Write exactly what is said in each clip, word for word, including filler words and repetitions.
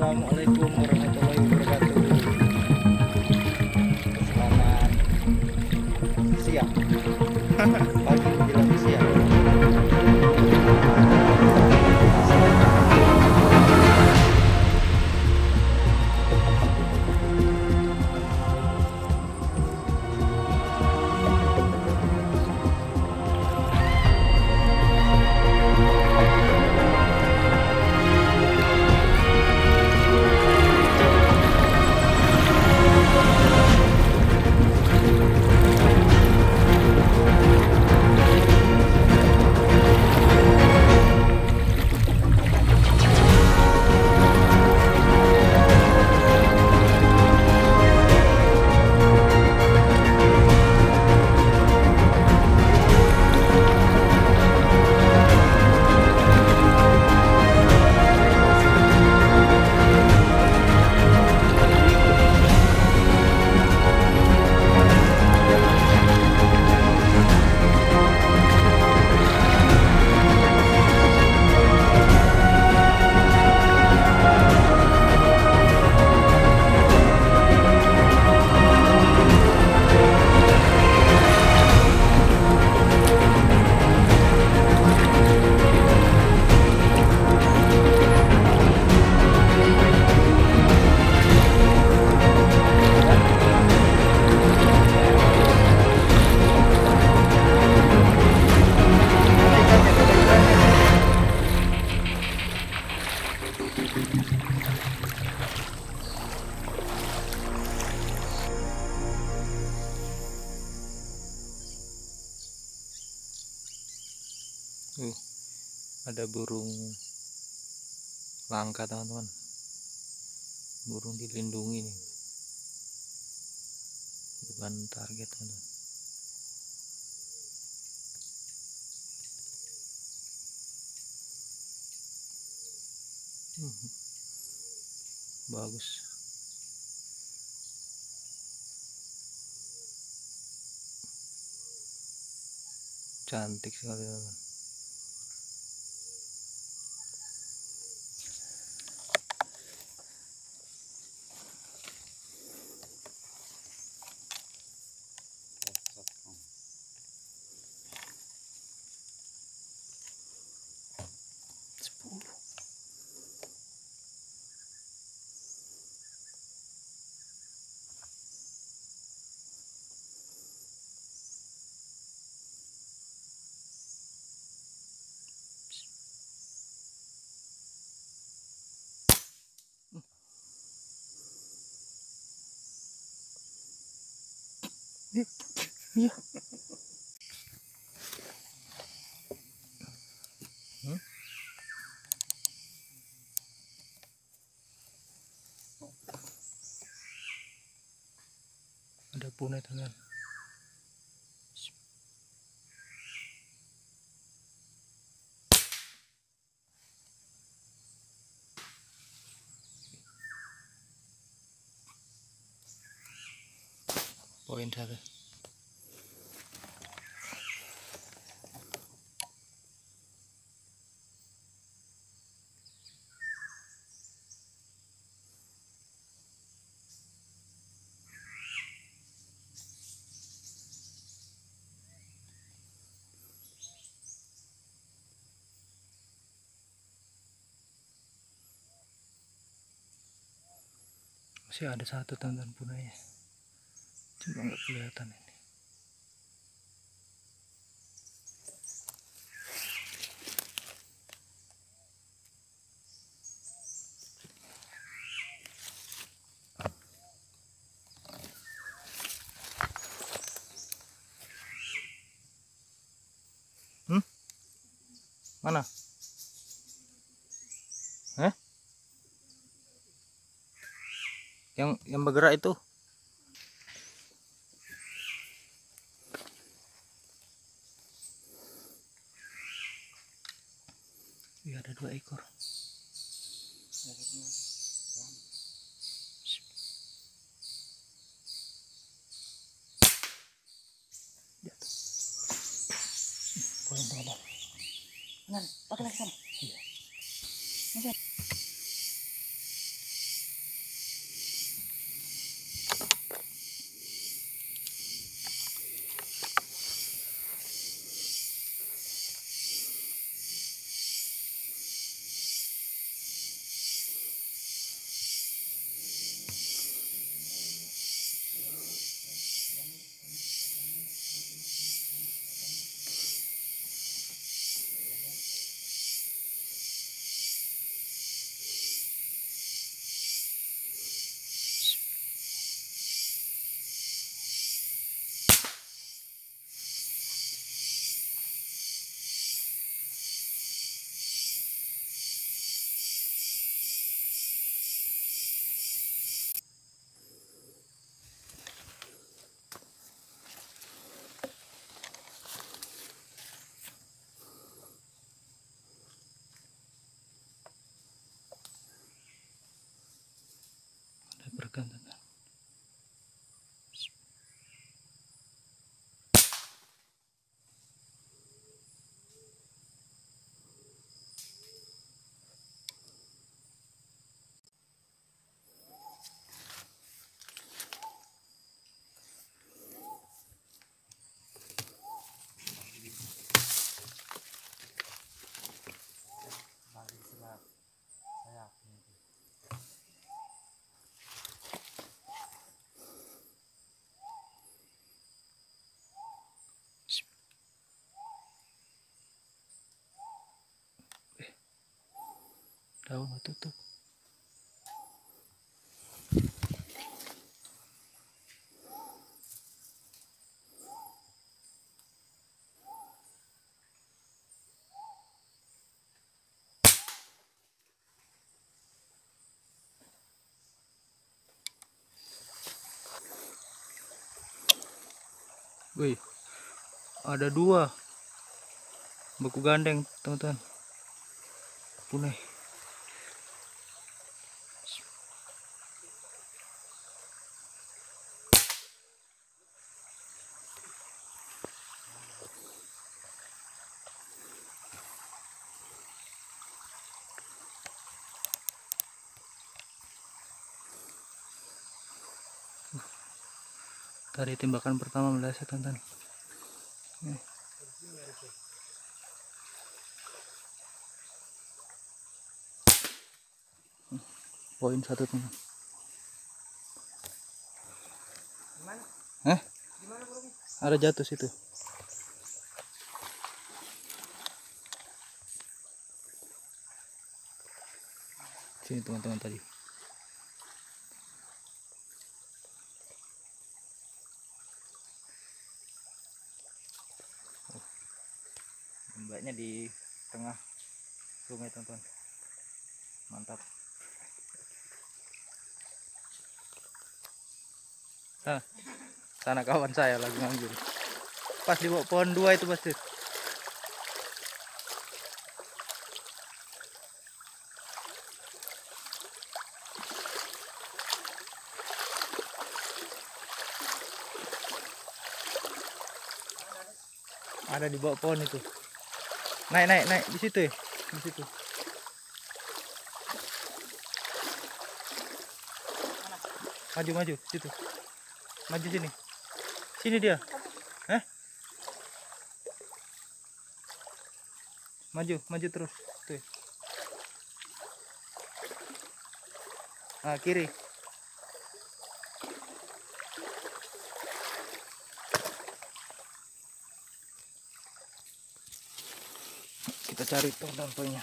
Assalamualaikum warahmatullahi wabarakatuh. Selamat siang. Pagi menjelang siang. Uh, ada burung langka, teman-teman. Burung dilindungi nih, bukan target, teman-teman. Hmm, bagus. Cantik sekali, teman-teman. Iya, iya. Hmm? Ada punai, teman. Poin satu. Masih ada satu, teman-teman, punainya. Cuma nggak kelihatan ini. Hmm? Mana? Eh? Yang yang bergerak itu? Iya, ada dua ekor. Poin berapa? Benar, pakai lagi sana. Iya. Masih. Daun tutup. Wih, ada dua beku gandeng teman-teman, punai. Tadi tembakan pertama meleset teman-teman. Nih. Poin satu teman. Hah? Ada jatuh situ. Sini teman-teman tadi. Mbaknya di tengah sungai teman-teman. Mantap. Nah, sana kawan saya lagi ngambil. Pas di bawah pohon dua itu pasti. Ada di bawah pohon itu. Naik, naik, naik di situ ya, di situ. Maju, maju, situ. Maju sini. Sini dia. Eh? Maju, maju terus. Tuh. Ah, kiri. Kita cari teman poinnya.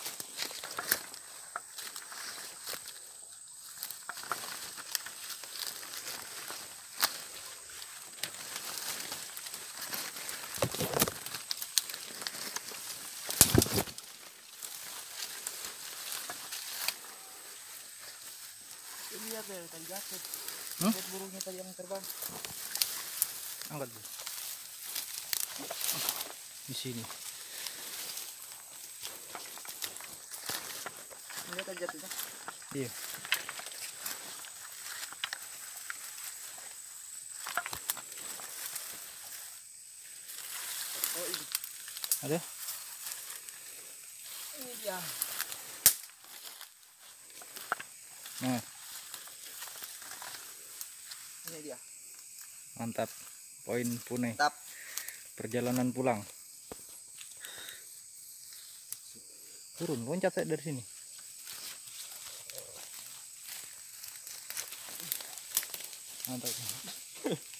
Lihat deh tadi jatuh. Hmm? Lihat burungnya tadi yang terbang. Angkat dulu. Di sini. Lihat tadi jatuhnya. Iya. Oh ini. Ada? Ini dia. Nah, Ini dia. mantap. Poin punai. Mantap. Perjalanan pulang. Turun, loncat saya dari sini. Mantap.